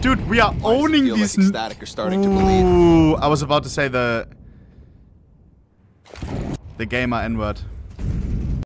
Dude, we are owning these. Like ecstatic or starting to believe? Ooh, I was about to say the gamer N-word.